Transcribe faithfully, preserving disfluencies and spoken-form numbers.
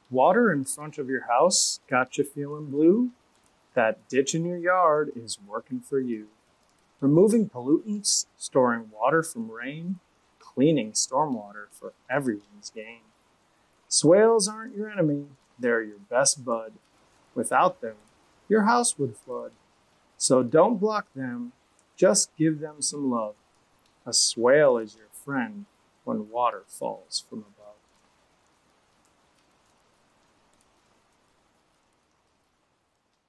Water in front of your house got you feeling blue? That ditch in your yard is working for you. Removing pollutants, storing water from rain, cleaning stormwater for everyone's gain. Swales aren't your enemy, they're your best bud. Without them, your house would flood. So don't block them, just give them some love. A swale is your friend when water falls from above.